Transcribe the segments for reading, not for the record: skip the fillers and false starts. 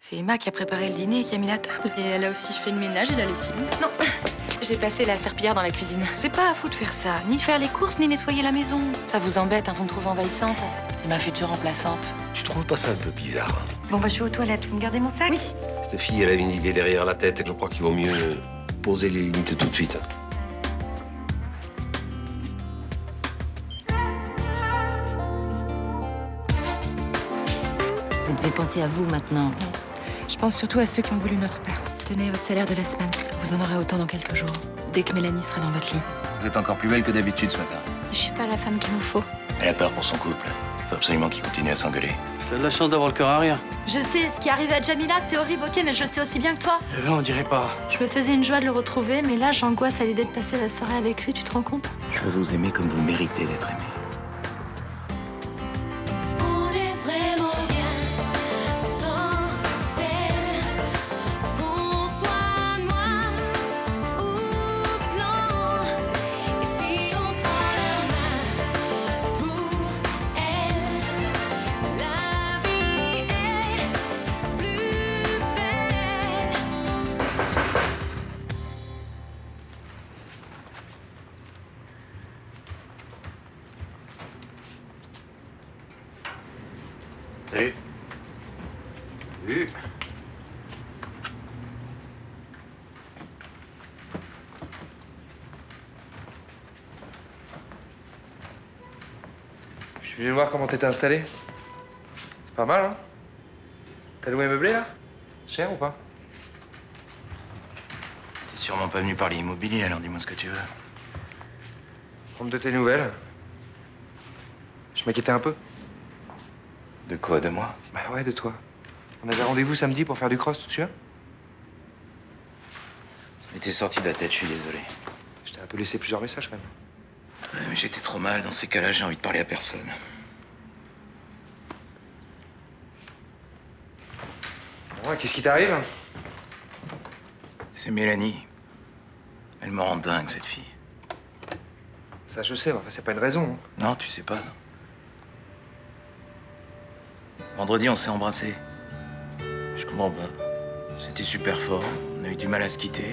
C'est Emma qui a préparé le dîner et qui a mis la table. Et elle a aussi fait le ménage et la lessive. Non, j'ai passé la serpillière dans la cuisine. C'est pas à vous de faire ça, ni de faire les courses, ni nettoyer la maison. Ça vous embête, hein, vous me trouvez envahissante. C'est ma future remplaçante. Tu trouves pas ça un peu bizarre, hein? Bon, bah, je suis aux toilettes. Vous me gardez mon sac? Oui. Cette fille, elle a une idée derrière la tête. Je crois qu'il vaut mieux poser les limites tout de suite. Vous devez penser à vous maintenant. Non. Je pense surtout à ceux qui ont voulu notre perte. Tenez votre salaire de la semaine. Vous en aurez autant dans quelques jours. Dès que Mélanie sera dans votre lit. Vous êtes encore plus belle que d'habitude ce matin. Je suis pas la femme qu'il vous faut. Elle a peur pour son couple. Faut absolument qu'il continue à s'engueuler. T'as de la chance d'avoir le cœur à rien. Je sais, ce qui est arrivé à Jamila, c'est horrible, ok, mais je le sais aussi bien que toi. Eh ben, on dirait pas. Je me faisais une joie de le retrouver, mais là, j'angoisse à l'idée de passer la soirée avec lui, tu te rends compte? Je veux vous aimer comme vous méritez d'être aimé. Salut. Salut. Je suis venu voir comment t'étais installé. C'est pas mal, hein? T'as loué un meublé, là? Cher ou pas? T'es sûrement pas venu parler immobilier, alors dis-moi ce que tu veux. Prendre de tes nouvelles. Je m'inquiétais un peu. De quoi, de moi? Bah ouais, de toi. On avait rendez-vous samedi pour faire du cross, tu te souviens? Ça m'était sorti de la tête, je suis désolé. Je t'ai un peu laissé plusieurs messages, quand même. Ouais, mais j'étais trop mal. Dans ces cas-là, j'ai envie de parler à personne. Ouais, qu'est-ce qui t'arrive? C'est Mélanie. Elle me rend dingue, cette fille. Ça, je sais, mais enfin, c'est pas une raison. Hein. Non, tu sais pas. Vendredi, on s'est embrassés. Je comprends pas. C'était super fort. On a eu du mal à se quitter.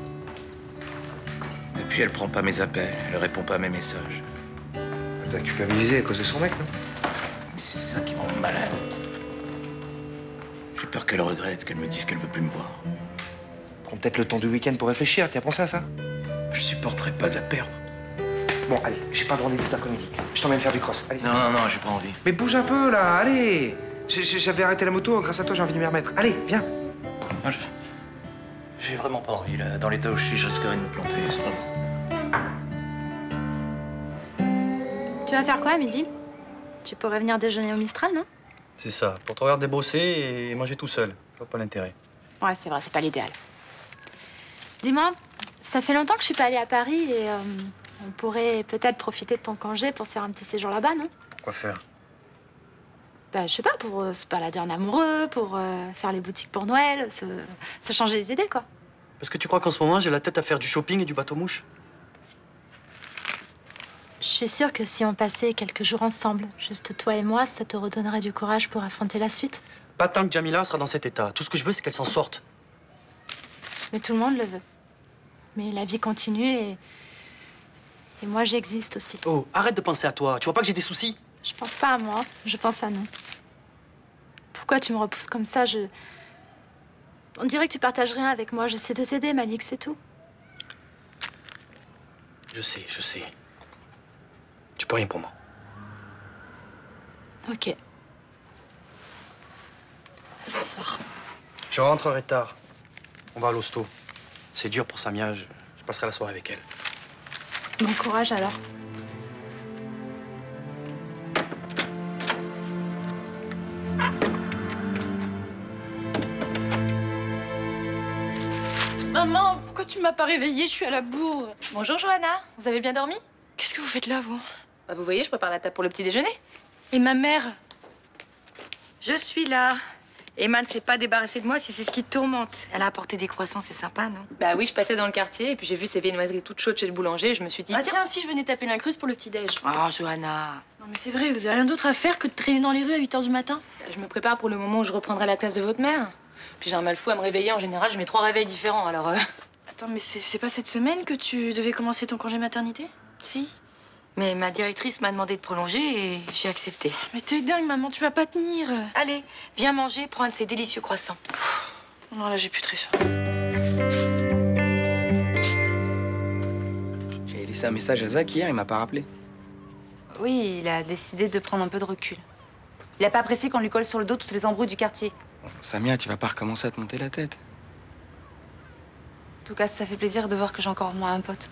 Depuis, elle prend pas mes appels. Elle répond pas à mes messages. Elle t'a culpabilisé à cause de son mec, non? Mais c'est ça qui me rend malade. J'ai peur qu'elle regrette, qu'elle me dise qu'elle veut plus me voir. Prends peut-être le temps du week-end pour réfléchir. Tu as pensé à ça? Je supporterais pas de la perdre. Bon, allez, j'ai pas de rendez-vous cet après-midi. Je t'emmène faire du cross. Allez. Non, non, non, j'ai pas envie. Mais bouge un peu, là, allez! J'avais arrêté la moto, grâce à toi, j'ai envie de m'y remettre. Allez, viens! Moi, j'ai vraiment pas envie, là. Dans l'état où je suis, je risquerais de me planter. C'est pas bon. Tu vas faire quoi à midi? Tu pourrais venir déjeuner au Mistral, non? C'est ça. Pour te regarder bosser et manger tout seul. Je vois pas l'intérêt. Ouais, c'est vrai, c'est pas l'idéal. Dis-moi, ça fait longtemps que je suis pas allée à Paris et on pourrait peut-être profiter de ton congé pour se faire un petit séjour là-bas, non? Quoi faire? Bah, je sais pas, pour se balader en amoureux, pour faire les boutiques pour Noël, se changer les idées, quoi. Parce que tu crois qu'en ce moment, j'ai la tête à faire du shopping et du bateau-mouche? Je suis sûre que si on passait quelques jours ensemble, juste toi et moi, ça te redonnerait du courage pour affronter la suite. Pas tant que Jamila sera dans cet état. Tout ce que je veux, c'est qu'elle s'en sorte. Mais tout le monde le veut. Mais la vie continue et moi, j'existe aussi. Oh, arrête de penser à toi. Tu vois pas que j'ai des soucis? Je pense pas à moi, je pense à nous. Pourquoi tu me repousses comme ça? On dirait que tu partages rien avec moi. J'essaie de t'aider, Malik, c'est tout. Je sais, je sais. Tu peux rien pour moi. Ok. Ce soir. Je rentrerai tard. On va à l'hosto. C'est dur pour Samia. Je passerai la soirée avec elle. Bon courage alors. Maman, pourquoi tu m'as pas réveillée? Je suis à la bourre. Bonjour Johanna, vous avez bien dormi? Qu'est-ce que vous faites là, vous? Bah, vous voyez, je prépare la table pour le petit déjeuner. Et ma mère? Je suis là. Emma ne s'est pas débarrassée de moi si c'est ce qui te tourmente. Elle a apporté des croissants, c'est sympa, non? Bah oui, je passais dans le quartier et puis j'ai vu ces viennoiseries toutes chaudes chez le boulanger et je me suis dit... Ah tiens, si je venais taper l'incruste pour le petit-déj. Oh, Johanna. Non mais c'est vrai, vous avez rien d'autre à faire que de traîner dans les rues à 8 h du matin? Bah, je me prépare pour le moment où je reprendrai la place de votre mère. Puis j'ai un mal fou à me réveiller. En général, je mets 3 réveils différents, alors... Attends, mais c'est pas cette semaine que tu devais commencer ton congé maternité? Si. Mais ma directrice m'a demandé de prolonger et j'ai accepté. Mais t'es dingue, maman, tu vas pas tenir. Allez, viens manger, prends un de ces délicieux croissants. Non, là, j'ai plus très faim. J'avais laissé un message à Zach hier, il m'a pas rappelé. Oui, il a décidé de prendre un peu de recul. Il a pas apprécié qu'on lui colle sur le dos toutes les embrouilles du quartier. Samia, tu vas pas recommencer à te monter la tête. En tout cas, ça fait plaisir de voir que j'ai encore moins un pote.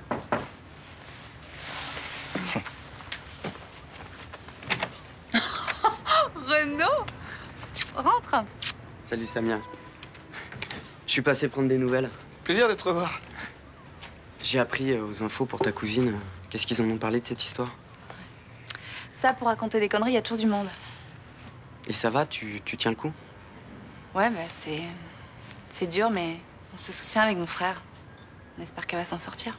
Renaud, rentre. Salut Samia. Je suis passé prendre des nouvelles. Plaisir de te revoir. J'ai appris aux infos pour ta cousine. Qu'est-ce qu'ils en ont parlé de cette histoire? Ça, pour raconter des conneries, il y a toujours du monde. Et ça va, tu tiens le coup? Ouais, bah c'est dur, mais on se soutient avec mon frère. On espère qu'elle va s'en sortir.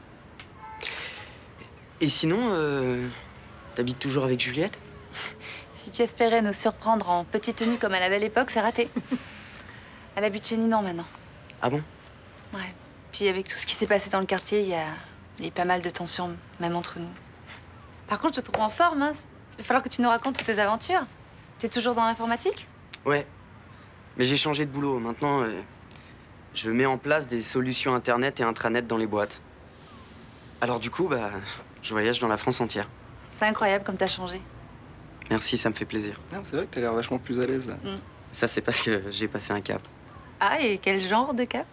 Et sinon, t'habites toujours avec Juliette? Si tu espérais nous surprendre en petite tenue comme à la belle époque, c'est raté. Elle habite chez Ninon maintenant. Ah bon? Ouais. Puis avec tout ce qui s'est passé dans le quartier, il y a eu pas mal de tensions, même entre nous. Par contre, je te trouve en forme, hein. Il va falloir que tu nous racontes toutes tes aventures. T'es toujours dans l'informatique? Ouais. Mais j'ai changé de boulot. Maintenant, je mets en place des solutions internet et intranet dans les boîtes. Alors du coup, bah, je voyage dans la France entière. C'est incroyable comme t'as changé. Merci, ça me fait plaisir. C'est vrai que t'as l'air vachement plus à l'aise, là. Ça, c'est parce que j'ai passé un cap. Ah, et quel genre de cap?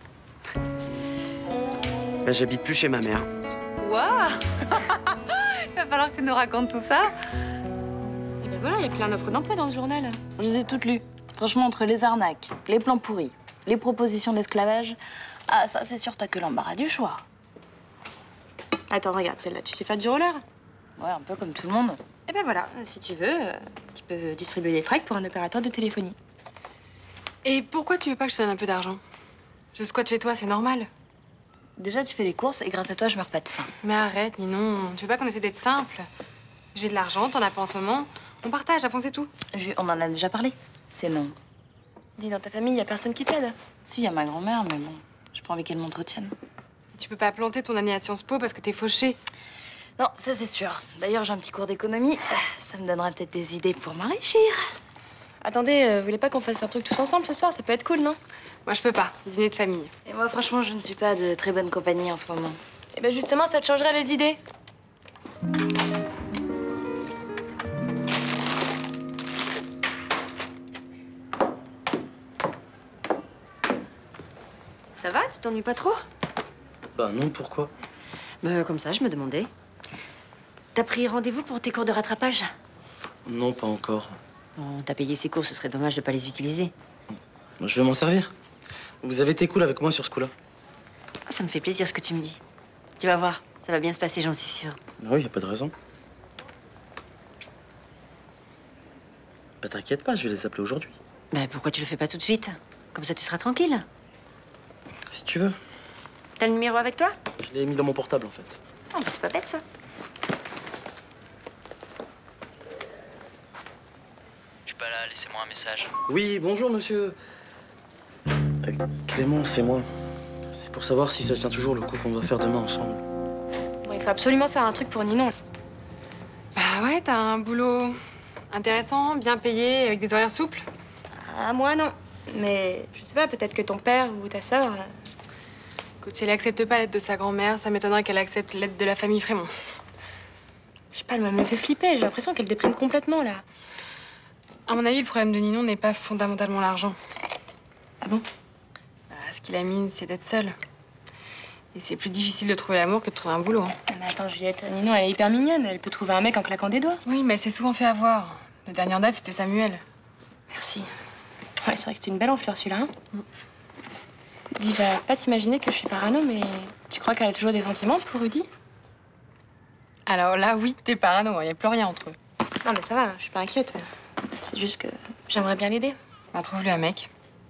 Bah, j'habite plus chez ma mère. Waouh. Il va falloir que tu nous racontes tout ça. Et ben voilà, il y a plein d'offres d'emploi dans ce journal. Je les ai toutes lues. Franchement, entre les arnaques, les plans pourris, les propositions d'esclavage, ah, ça, c'est sûr, t'as que l'embarras du choix. Attends, regarde, celle-là, tu sais faire du roller? Ouais, un peu comme tout le monde. Et ben voilà, si tu veux, tu peux distribuer des tracts pour un opérateur de téléphonie. Et pourquoi tu veux pas que je te donne un peu d'argent? Je squatte chez toi, c'est normal. Déjà, tu fais les courses et grâce à toi, je meurs pas de faim. Mais arrête, Ninon. Tu veux pas qu'on essaie d'être simple? J'ai de l'argent, t'en as pas en ce moment. On partage, à fond, c'est tout. On en a déjà parlé. C'est non. Dis, dans ta famille, y a personne qui t'aide? Si, il y a ma grand-mère, mais bon, j'ai pas envie qu'elle m'entretienne. Tu peux pas planter ton année à Sciences Po parce que t'es fauchée. Non, ça c'est sûr. D'ailleurs, j'ai un petit cours d'économie. Ça me donnera peut-être des idées pour m'enrichir. Attendez, vous voulez pas qu'on fasse un truc tous ensemble ce soir? Ça peut être cool, non? Moi, je peux pas. Dîner de famille. Et moi, franchement, je ne suis pas de très bonne compagnie en ce moment. Et ben justement, ça te changerait les idées. Ça va? Tu t'ennuies pas trop? Bah non, pourquoi? Bah, comme ça, je me demandais. T'as pris rendez-vous pour tes cours de rattrapage? Non, pas encore. Bon, t'as payé ces cours, ce serait dommage de pas les utiliser. Je vais m'en servir. Vous avez été cool avec moi sur ce coup-là. Ça me fait plaisir ce que tu me dis. Tu vas voir, ça va bien se passer, j'en suis sûre. Oui, y a pas de raison. Bah t'inquiète pas, je vais les appeler aujourd'hui. Bah, pourquoi tu le fais pas tout de suite? Comme ça, tu seras tranquille. Si tu veux. T'as le numéro avec toi? Je l'ai mis dans mon portable, en fait. Oh, bah, c'est pas bête, ça. Je suis pas là, laissez-moi un message. Oui, bonjour, monsieur. Clément, c'est moi. C'est pour savoir si ça tient toujours le coup qu'on doit faire demain ensemble. Bon, il faut absolument faire un truc pour Ninon. Bah ouais, t'as un boulot intéressant, bien payé, avec des horaires souples. Ah, moi, non. Mais je sais pas, peut-être que ton père ou ta sœur... Écoute, si elle accepte pas l'aide de sa grand-mère, ça m'étonnerait qu'elle accepte l'aide de la famille Frémont. Je sais pas, elle me fait flipper. J'ai l'impression qu'elle déprime complètement, là. À mon avis, le problème de Ninon n'est pas fondamentalement l'argent. Ah bon? Ce qui la mine, c'est d'être seule. Et c'est plus difficile de trouver l'amour que de trouver un boulot. Mais attends, Juliette, Ninon, elle est hyper mignonne. Elle peut trouver un mec en claquant des doigts. Oui, mais elle s'est souvent fait avoir. Le dernier en date, c'était Samuel. Merci. Ouais, c'est vrai que c'était une belle enflure, celui-là. Hein. Dis, va pas t'imaginer que je suis parano, mais tu crois qu'elle a toujours des sentiments pour Rudy? Alors là, oui, t'es parano. Il n'y a plus rien entre eux. Non, mais ça va, je suis pas inquiète. C'est juste que j'aimerais bien l'aider. Bah, trouve-lui un mec.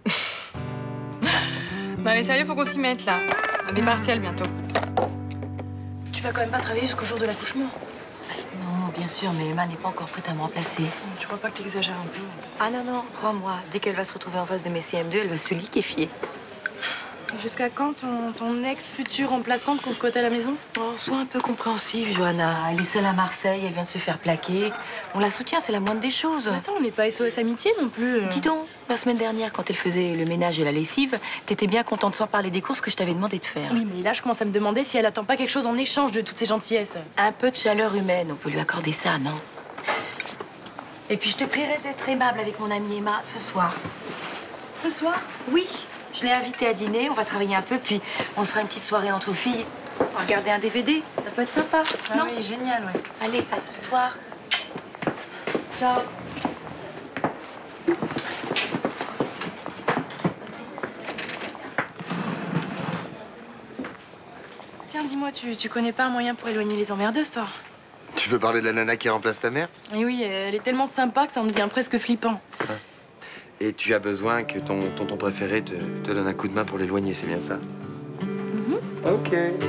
Non, allez, sérieux, faut qu'on s'y mette, là. On a des partiels bientôt. Tu vas quand même pas travailler jusqu'au jour de l'accouchement? Non, bien sûr, mais Emma n'est pas encore prête à me remplacer. Tu crois pas que t'exagères un peu? Ah non, non, crois-moi, dès qu'elle va se retrouver en face de mes CM2, elle va se liquéfier. Jusqu'à quand ton ex-future remplaçante compte squatter à la maison? Oh, sois un peu compréhensive, Johanna. Elle est seule à Marseille, elle vient de se faire plaquer. On la soutient, c'est la moindre des choses. Mais attends, on n'est pas SOS Amitié non plus. Dis donc, la semaine dernière, quand elle faisait le ménage et la lessive, t'étais bien contente sans parler des courses que je t'avais demandé de faire. Oui, mais là, je commence à me demander si elle attend pas quelque chose en échange de toutes ces gentillesses. Un peu de chaleur humaine, on peut lui accorder ça, non? Et puis je te prierai d'être aimable avec mon amie Emma ce soir. Ce soir? Oui. Je l'ai invitée à dîner, on va travailler un peu, puis on se fera une petite soirée entre filles. On va regarder un DVD, ça peut être sympa, non? Oui, génial, ouais. Allez, à ce soir. Ciao. Tiens, dis-moi, tu connais pas un moyen pour éloigner les emmerdeuses, toi? Tu veux parler de la nana qui remplace ta mère? Et oui, elle est tellement sympa que ça en devient presque flippant. Ouais. Et tu as besoin que ton tonton préféré te donne un coup de main pour l'éloigner, c'est bien ça? Ok.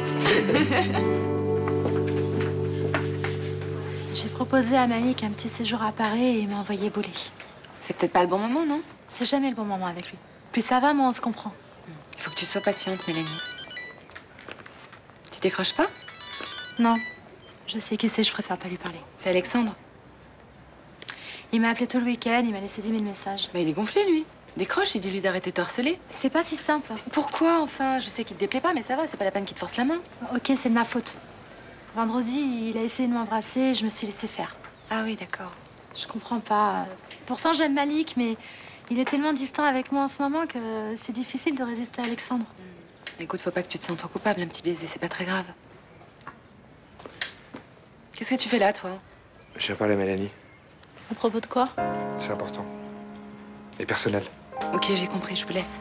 J'ai proposé à Malik un petit séjour à Paris et il m'a envoyé bouler. C'est peut-être pas le bon moment, non? C'est jamais le bon moment avec lui. Plus ça va, moins on se comprend. Il faut que tu sois patiente, Mélanie. Tu décroches pas? Non. Je sais qui c'est, je préfère pas lui parler. C'est Alexandre. Il m'a appelé tout le week-end, il m'a laissé 10 000 messages. Mais il est gonflé, lui. Décroche et dis-lui d'arrêter de te harceler. C'est pas si simple. Pourquoi, enfin? Je sais qu'il te déplaît pas, mais ça va, c'est pas la peine qu'il te force la main. Ok, c'est de ma faute. Vendredi, il a essayé de m'embrasser, je me suis laissée faire. Ah oui, d'accord. Je comprends pas. Pourtant, j'aime Malik, mais il est tellement distant avec moi en ce moment que c'est difficile de résister à Alexandre. Écoute, faut pas que tu te sentes trop coupable, un petit baiser, c'est pas très grave. Qu'est-ce que tu fais là, toi? Je viens parler à Mélanie. À propos de quoi? C'est important. Et personnel. Ok, j'ai compris, je vous laisse.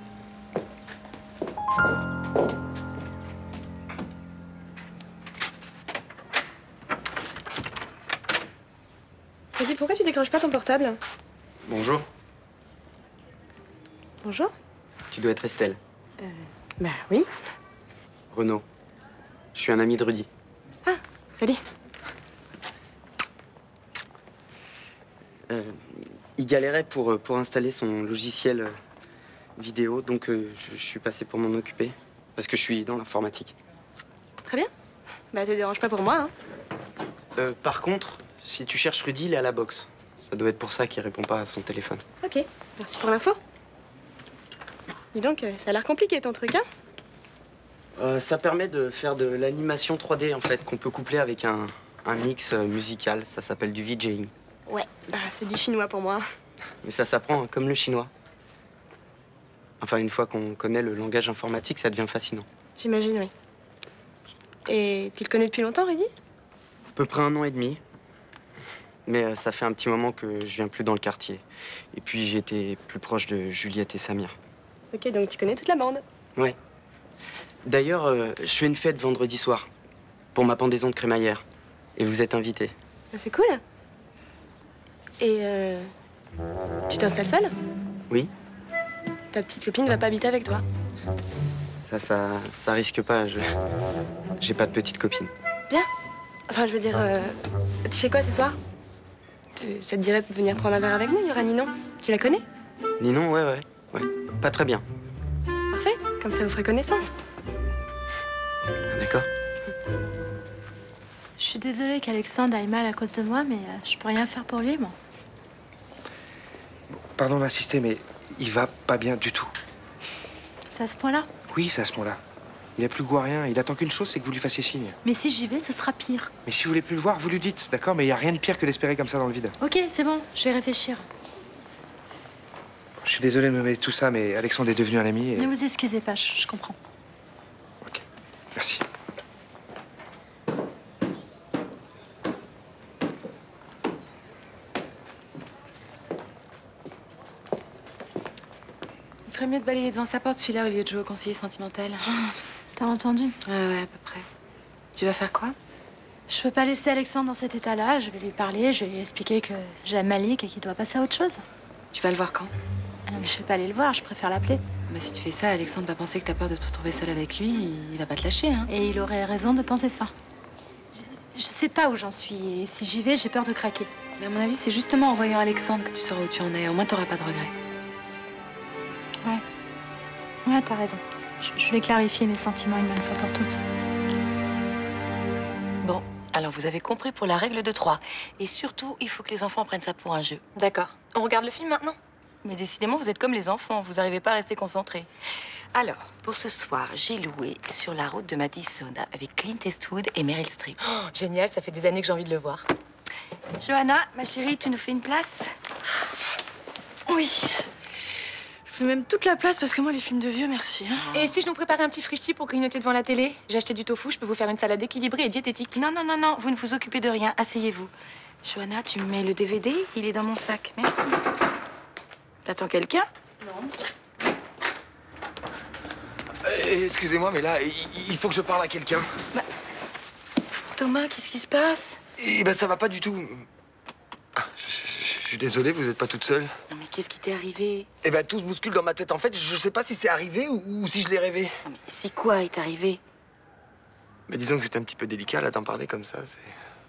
Vas-y, pourquoi tu décroches pas ton portable? Bonjour. Bonjour. Tu dois être Estelle. Bah oui. Renaud. Je suis un ami de Rudy. Ah, salut. Il galérait pour installer son logiciel vidéo, donc je suis passé pour m'en occuper. Parce que je suis dans l'informatique. Très bien. Bah, te dérange pas pour moi, hein. Par contre, si tu cherches Rudy, il est à la boxe. Ça doit être pour ça qu'il répond pas à son téléphone. Ok, merci pour l'info. Dis donc, ça a l'air compliqué ton truc, hein? Ça permet de faire de l'animation 3D, en fait, qu'on peut coupler avec un mix musical. Ça s'appelle du VJing. Ouais, bah c'est du chinois pour moi. Mais ça s'apprend hein, comme le chinois. Enfin, une fois qu'on connaît le langage informatique, ça devient fascinant. J'imagine, oui. Et tu le connais depuis longtemps, Rudy? À peu près 1 an et demi. Mais ça fait un petit moment que je viens plus dans le quartier. Et puis j'étais plus proche de Juliette et Samir. Ok, donc tu connais toute la bande. Ouais. D'ailleurs, je fais une fête vendredi soir pour ma pendaison de crémaillère. Et vous êtes invités. Ah, c'est cool. Et tu t'installes seule? Oui. Ta petite copine va pas habiter avec toi? Ça risque pas. J'ai pas de petite copine. Bien. Enfin, je veux dire, tu fais quoi ce soir? Ça te dirait de venir prendre un verre avec nous? Il y aura Ninon. Tu la connais? Ninon, ouais. Pas très bien. Parfait. Comme ça, vous ferez connaissance. D'accord. Je suis désolée qu'Alexandre aille mal à cause de moi, mais je peux rien faire pour lui, moi. Pardon d'insister, mais il va pas bien du tout. C'est à ce point-là? Oui, c'est à ce moment-là. Il a plus goût à rien. Il attend qu'une chose, c'est que vous lui fassiez signe. Mais si j'y vais, ce sera pire. Mais si vous voulez plus le voir, vous lui dites, d'accord? Mais il y a rien de pire que d'espérer comme ça dans le vide. Ok, c'est bon, je vais réfléchir. Je suis désolé de me mêler de tout ça, mais Alexandre est devenu un ami et... Ne vous excusez pas, je comprends. Ok, merci. Il ferait mieux de balayer devant sa porte, celui-là, au lieu de jouer au conseiller sentimental. T'as entendu? Ouais, à peu près. Tu vas faire quoi? Je peux pas laisser Alexandre dans cet état-là. Je vais lui parler, je vais lui expliquer que j'aime Malik et qu'il doit passer à autre chose. Tu vas le voir quand? Ah non, mais je vais pas aller le voir, je préfère l'appeler. Bah, si tu fais ça, Alexandre va penser que t'as peur de te retrouver seule avec lui. Il va pas te lâcher, hein. Et il aurait raison de penser ça. Je sais pas où j'en suis et si j'y vais, j'ai peur de craquer. Mais à mon avis, c'est justement en voyant Alexandre que tu sauras où tu en es. Au moins, t'auras pas de regrets. Ouais, t'as raison. Je vais clarifier mes sentiments une bonne fois pour toutes. Bon, alors vous avez compris pour la règle de 3. Et surtout, il faut que les enfants prennent ça pour un jeu. D'accord. On regarde le film maintenant? Mais décidément, vous êtes comme les enfants. Vous n'arrivez pas à rester concentrés. Alors, pour ce soir, j'ai loué Sur la route de Madison avec Clint Eastwood et Meryl Streep. Oh, génial, ça fait des années que j'ai envie de le voir. Johanna, ma chérie, tu nous fais une place? Oui. Je fais même toute la place parce que moi, les films de vieux, merci. Hein. Et si je nous préparais un petit frichti pour grignoter devant la télé? J'ai acheté du tofu, je peux vous faire une salade équilibrée et diététique. Non, non, non, non, vous ne vous occupez de rien. Asseyez-vous. Johanna, tu me mets le DVD? Il est dans mon sac. Merci. T'attends quelqu'un? Non. Excusez-moi, mais là, il faut que je parle à quelqu'un. Bah, Thomas, qu'est-ce qui se passe? Eh ben, ça va pas du tout. Ah, je suis désolé, vous êtes pas toute seule. Non, mais qu'est-ce qui t'est arrivé? Eh ben, tout se bouscule dans ma tête. En fait, je sais pas si c'est arrivé ou si je l'ai rêvé. Non, mais si quoi est arrivé? Mais disons que c'est un petit peu délicat, là, d'en parler comme ça, c'est...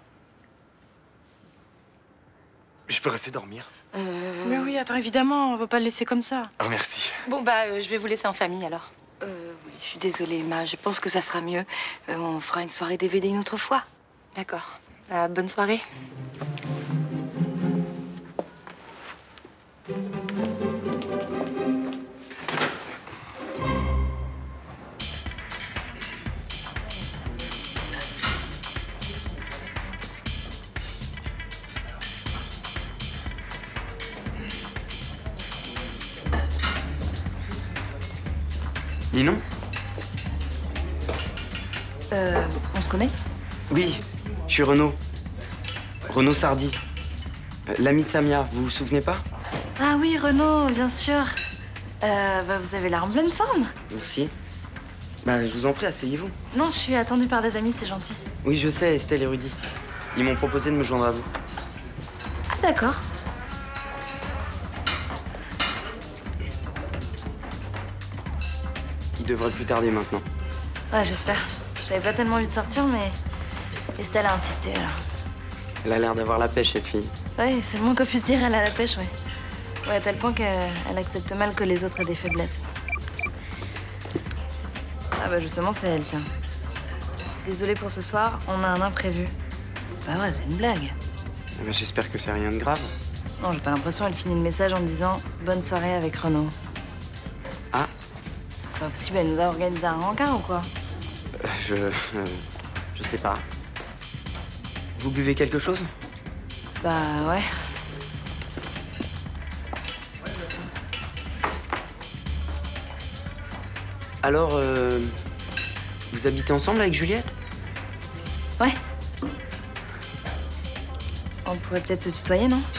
Je peux rester dormir? Mais oui, attends, évidemment, on va pas le laisser comme ça. Ah, merci. Bon, bah, je vais vous laisser en famille, alors. Oui, je suis désolée, Ma, je pense que ça sera mieux. On fera une soirée DVD une autre fois. D'accord. Bonne soirée. Ninon? On se connaît? Oui, je suis Renaud. Renaud Sardy. L'ami de Samia, vous vous souvenez pas? Ah oui, Renaud, bien sûr. Vous avez l'air en pleine forme. Merci. Bah, je vous en prie, asseyez-vous. Non, je suis attendue par des amis, c'est gentil. Oui, je sais, Estelle et Rudy. Ils m'ont proposé de me joindre à vous. Ah, d'accord. Il devrait plus tarder maintenant. Ouais, j'espère. J'avais pas tellement envie de sortir, mais Estelle a insisté, alors. Elle a l'air d'avoir la pêche, cette fille. Ouais, c'est le moins qu'on puisse dire, elle a la pêche, ouais. Ouais, à tel point qu'elle accepte mal que les autres aient des faiblesses. Ah bah justement, c'est elle, tiens. Désolée pour ce soir, on a un imprévu. C'est pas vrai, c'est une blague. Ah bah, j'espère que c'est rien de grave. Non, j'ai pas l'impression, elle finit le message en disant « Bonne soirée avec Renaud ». Ah. C'est pas possible, elle nous a organisé un rencard ou quoi? Je sais pas. Vous buvez quelque chose? Bah ouais. Alors, vous habitez ensemble avec Juliette? Ouais. On pourrait peut-être se tutoyer, non?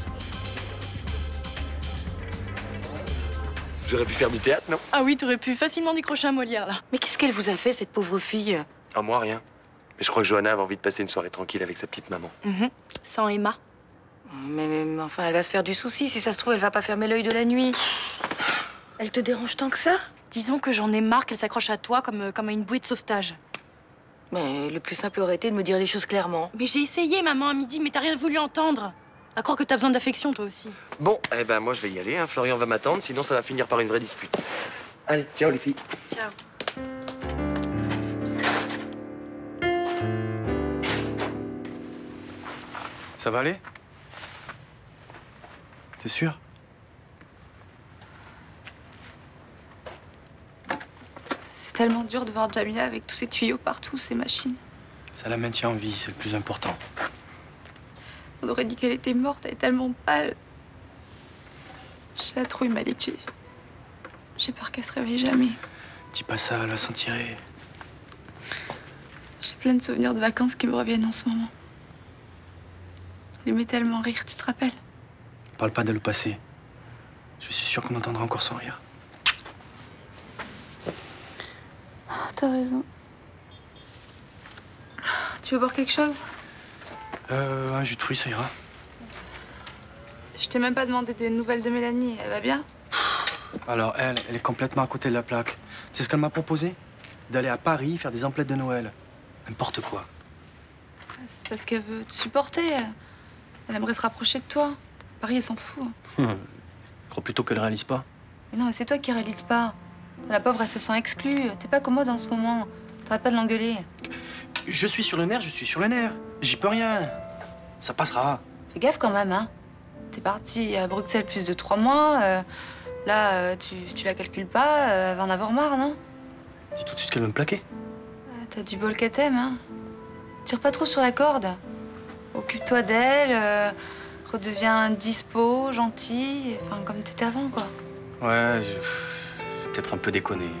J'aurais pu faire du théâtre, non? Ah oui, t'aurais pu facilement décrocher un Molière, là. Mais qu'est-ce qu'elle vous a fait, cette pauvre fille? Ah, moi, rien. Mais je crois que Johanna avait envie de passer une soirée tranquille avec sa petite maman. Sans Emma. Mais enfin, elle va se faire du souci. Si ça se trouve, elle va pas fermer l'œil de la nuit. Elle te dérange tant que ça? Disons que j'en ai marre qu'elle s'accroche à toi comme à une bouée de sauvetage. Mais le plus simple aurait été de me dire les choses clairement. Mais j'ai essayé, maman, à midi, mais t'as rien voulu entendre. À croire que t'as besoin d'affection, toi aussi. Bon, eh ben moi je vais y aller, hein. Florian va m'attendre, sinon ça va finir par une vraie dispute. Allez, ciao les filles. Ciao. Ça va aller? T'es sûr? C'est tellement dur de voir Jamila avec tous ces tuyaux partout, ces machines. Ça la maintient en vie, c'est le plus important. On aurait dit qu'elle était morte, elle est tellement pâle. Je la trouille, Malik. J'ai peur qu'elle se réveille jamais. Dis pas ça, elle va s'en tirer. J'ai plein de souvenirs de vacances qui me reviennent en ce moment. Elle aimait tellement rire, tu te rappelles? Parle pas de le passé. Je suis sûr qu'on entendra encore son rire. T'as raison. Tu veux boire quelque chose? Un jus de fruits, ça ira. Je t'ai même pas demandé des nouvelles de Mélanie. Elle va bien? Alors elle est complètement à côté de la plaque. C'est ce qu'elle m'a proposé? D'aller à Paris faire des emplettes de Noël. N'importe quoi. C'est parce qu'elle veut te supporter. Elle aimerait se rapprocher de toi. Paris, elle s'en fout. Je crois plutôt qu'elle réalise pas. Mais non, mais c'est toi qui réalises pas. La pauvre, elle se sent exclue. T'es pas commode en ce moment. T'arrêtes pas de l'engueuler. Je suis sur le nerf, je suis sur le nerf. J'y peux rien. Ça passera. Fais gaffe quand même, hein. T'es parti à Bruxelles plus de 3 mois. Là, tu la calcules pas. Elle va en avoir marre, non? Dis tout de suite qu'elle veut me plaquer. T'as du bol qu'elle t'aime, hein. Tire pas trop sur la corde. Occupe-toi d'elle. Redeviens dispo, gentil. Enfin, comme t'étais avant, quoi. Ouais, j'ai peut-être un peu déconné.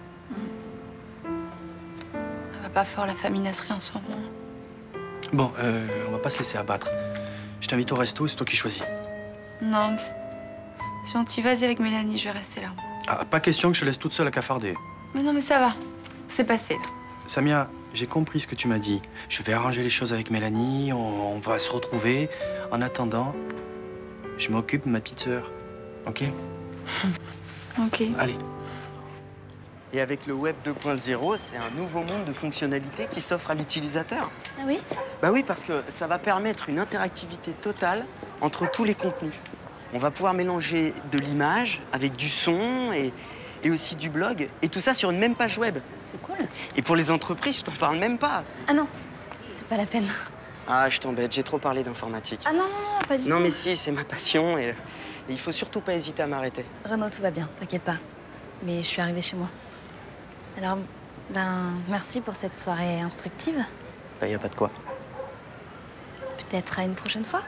Elle va pas fort, la famille Nasri, en ce moment. Bon, on va pas se laisser abattre. Je t'invite au resto, c'est toi qui choisis. Non, mais c'est gentil. Vas-y avec Mélanie, je vais rester là. Ah, pas question que je te laisse toute seule à cafarder. Mais non, mais ça va. C'est passé, là. Samia, j'ai compris ce que tu m'as dit. Je vais arranger les choses avec Mélanie, on va se retrouver. En attendant, je m'occupe de ma petite sœur. OK? OK. Allez. Et avec le Web 2.0, c'est un nouveau monde de fonctionnalités qui s'offre à l'utilisateur. Ah oui? Bah oui, parce que ça va permettre une interactivité totale entre tous les contenus. On va pouvoir mélanger de l'image avec du son et aussi du blog, et tout ça sur une même page web. C'est cool. Et pour les entreprises, je t'en parle même pas. Ah non, c'est pas la peine. Ah, je t'embête, j'ai trop parlé d'informatique. Ah non, non, non, pas du tout. Non mais si, c'est ma passion et il faut surtout pas hésiter à m'arrêter. Renaud, tout va bien, t'inquiète pas. Mais je suis arrivée chez moi. Alors, merci pour cette soirée instructive. Bah, y a pas de quoi. Peut-être à une prochaine fois.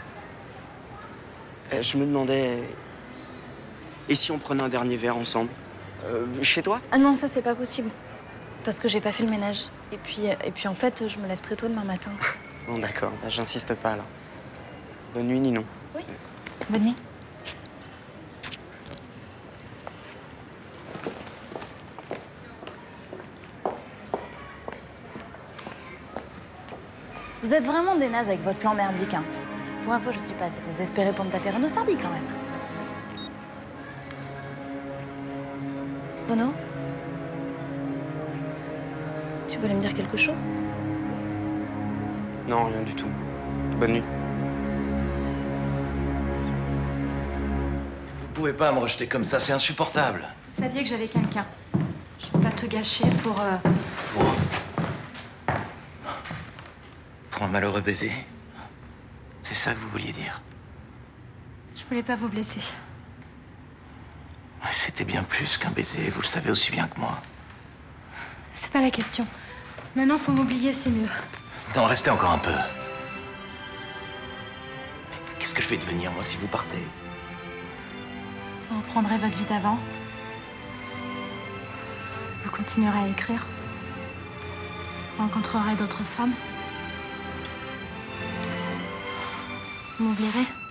Je me demandais... Et si on prenait un dernier verre ensemble? Chez toi? Ah non, ça c'est pas possible. Parce que j'ai pas fait le ménage. Et puis en fait, je me lève très tôt demain matin. Bon d'accord, bah, j'insiste pas alors. Bonne nuit, Ninon. Oui. Bonne nuit. Vous êtes vraiment des nazes avec votre plan merdique, hein. Pour une fois, je suis pas assez désespérée pour me taper Renaud Sardy, quand même. Renaud? Tu voulais me dire quelque chose? Non, rien du tout. Bonne nuit. Vous pouvez pas me rejeter comme ça, c'est insupportable. Vous saviez que j'avais quelqu'un. Je peux pas te gâcher pour... Pour un malheureux baiser? C'est ça que vous vouliez dire? Je voulais pas vous blesser. C'était bien plus qu'un baiser, vous le savez aussi bien que moi. C'est pas la question. Maintenant, faut m'oublier, c'est mieux. Non, restez encore un peu. Qu'est-ce que je vais devenir, moi, si vous partez? Vous reprendrez votre vie d'avant. Vous continuerez à écrire. Vous rencontrerez d'autres femmes. Vous m'oublierez.